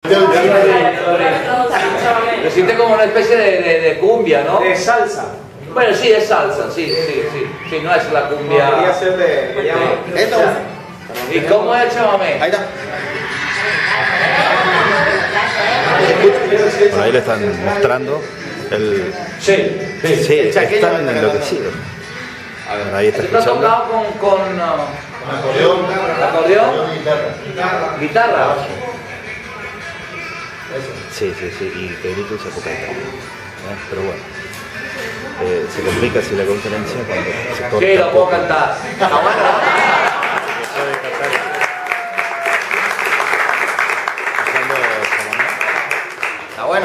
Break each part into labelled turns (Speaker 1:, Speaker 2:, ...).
Speaker 1: Lo siente como una especie de cumbia, ¿no?
Speaker 2: De salsa.
Speaker 1: Bueno, sí, es salsa, sí, no es la cumbia.
Speaker 2: Podría ser de...
Speaker 1: ¿Y cómo es el chamamé?
Speaker 3: Ahí está.
Speaker 4: Por ahí le están mostrando el...
Speaker 1: Sí.
Speaker 4: Están enloquecidos.
Speaker 1: A ver,
Speaker 4: ahí está escuchando.
Speaker 1: tocado con acordeón, guitarra.
Speaker 4: Sí, y Pedrito usa coca también. Pero bueno, se complica si la conferencia cuando se corta.
Speaker 1: Sí, lo puedo cantar. Está bueno. Está bueno.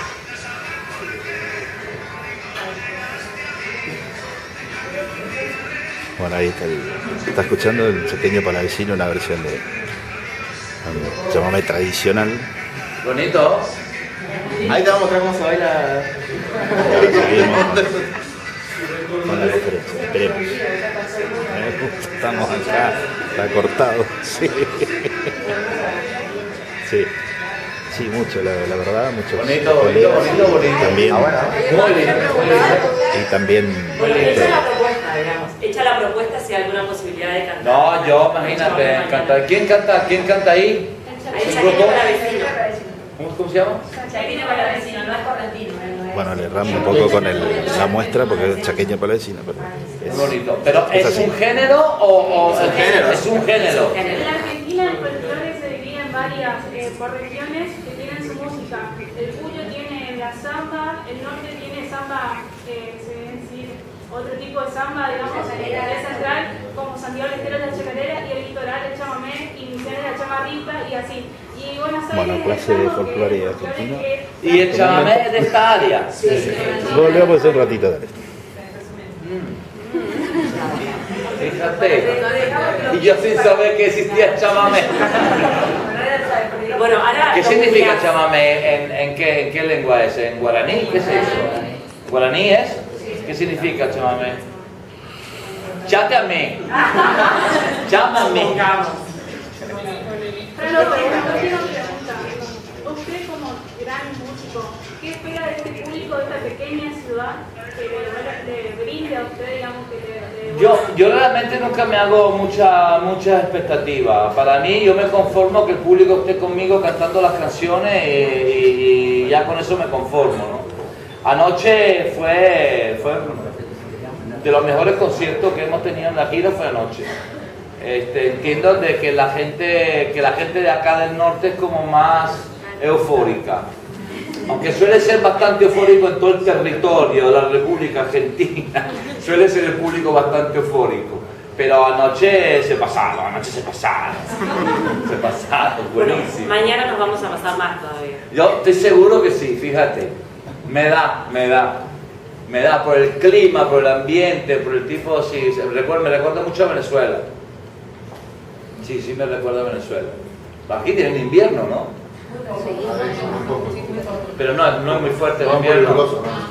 Speaker 4: Bueno, ahí está escuchando el Chaqueño Palavecino, una versión de un chamamé tradicional.
Speaker 1: Bonito.
Speaker 3: Ahí te vamos a mostrar cómo se baila.
Speaker 4: Seguimos con la conferencia, esperemos. Estamos acá, está cortado. Sí, mucho, la verdad, mucho.
Speaker 1: Bonito.
Speaker 4: También.
Speaker 1: Muy lindo.
Speaker 4: Y también.
Speaker 5: Hecha la propuesta, digamos. Hecha la propuesta, si hay alguna posibilidad de cantar.
Speaker 1: No, yo imagínate, cantar. ¿Quién canta ahí?
Speaker 5: Ahí Chaqueño Palavecino.
Speaker 1: ¿Cómo se llama?
Speaker 5: Chaqueño Palavecino, no es correntino.
Speaker 4: Bueno, le erramos un poco con la muestra porque es Chaqueño Palavecino, pero
Speaker 1: Es bonito. ¿Pero es un género o
Speaker 3: es un género?
Speaker 1: Es un género.
Speaker 6: En la Argentina el folclore se divide en varias por regiones que tienen su música. El Cuyo tiene la samba, el norte tiene samba, se debe decir otro tipo de samba, digamos, el central, como Santiago del Estero es la chacarera, y el litoral el chamamé, y Misiones la chamarrita, y así. Y Buenos Aires,
Speaker 4: bueno, clase de folclore argentino.
Speaker 1: ¿Y el chamamé es de esta área?
Speaker 4: Volvemos un ratito, dale.
Speaker 1: Fíjate. Y yo sin saber que existía el chamamé.
Speaker 5: Bueno, ahora
Speaker 1: ¿Qué significa chamamé? ¿En qué lengua es? ¿En guaraní? ¿Qué es eso? ¿Guaraní es? ¿Qué significa chamamé? Chámame.
Speaker 6: Pero una pregunta. Usted como gran músico, ¿qué espera de este público de esta pequeña ciudad que le brinde a usted, digamos,
Speaker 1: Yo realmente nunca me hago mucha expectativa. Para mí, yo me conformo que el público esté conmigo cantando las canciones y ya con eso me conformo, ¿no? Anoche fue de los mejores conciertos que hemos tenido en la gira, fue anoche. Entiendo de que la gente de acá del norte es como más eufórica. Aunque suele ser bastante eufórico en todo el territorio de la República Argentina, suele ser el público bastante eufórico. Pero anoche se pasaron, buenísimo.
Speaker 5: mañana nos vamos a pasar más todavía.
Speaker 1: Yo estoy seguro que sí, fíjate, me da por el clima, por el ambiente, por el tipo, sí, me recuerda mucho a Venezuela. Sí, me recuerda a Venezuela. Aquí tienen invierno, ¿no? Pero no es muy fuerte el invierno.